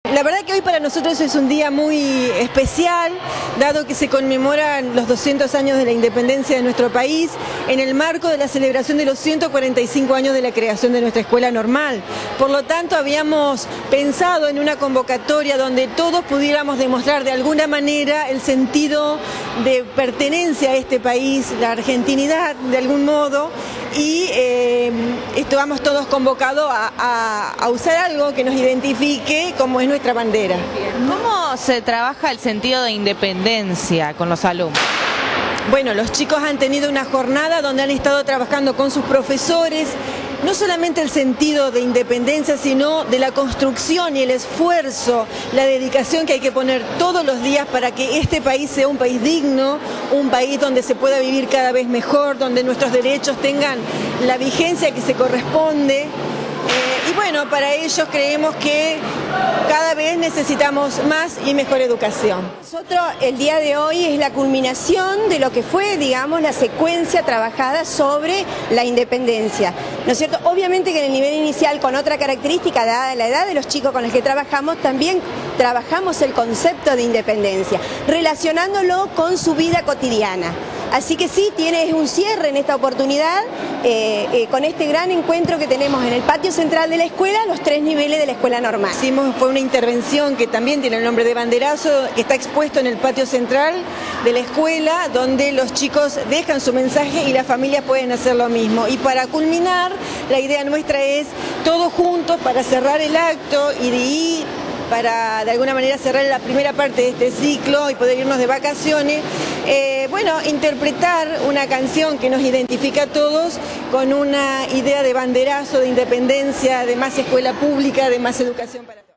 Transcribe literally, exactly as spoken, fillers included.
La verdad que hoy para nosotros es un día muy especial, dado que se conmemoran los doscientos años de la independencia de nuestro país, en el marco de la celebración de los ciento cuarenta y cinco años de la creación de nuestra escuela normal. Por lo tanto, habíamos pensado en una convocatoria donde todos pudiéramos demostrar de alguna manera el sentido de pertenencia a este país, la argentinidad de algún modo, y eh, estamos todos convocados a, a, a usar algo que nos identifique como es nuestra bandera. ¿Cómo se trabaja el sentido de independencia con los alumnos? Bueno, los chicos han tenido una jornada donde han estado trabajando con sus profesores, no solamente el sentido de independencia, sino de la construcción y el esfuerzo, la dedicación que hay que poner todos los días para que este país sea un país digno, un país donde se pueda vivir cada vez mejor, donde nuestros derechos tengan la vigencia que se corresponde. Eh, y bueno, para ellos creemos que cada vez necesitamos más y mejor educación. Nosotros el día de hoy es la culminación de lo que fue, digamos, la secuencia trabajada sobre la independencia, ¿no es cierto? Obviamente que en el nivel inicial, con otra característica, dada la edad de los chicos con los que trabajamos, también trabajamos el concepto de independencia, relacionándolo con su vida cotidiana. Así que sí, tiene un cierre en esta oportunidad, eh, eh, con este gran encuentro que tenemos en el patio central de la escuela, los tres niveles de la escuela normal. Hicimos, fue una intervención que también tiene el nombre de banderazo, que está expuesto en el patio central de la escuela, donde los chicos dejan su mensaje y las familias pueden hacer lo mismo. Y para culminar, la idea nuestra es todos juntos para cerrar el acto y de ir para de alguna manera cerrar la primera parte de este ciclo y poder irnos de vacaciones, eh, bueno, interpretar una canción que nos identifica a todos con una idea de banderazo, de independencia, de más escuela pública, de más educación para todos.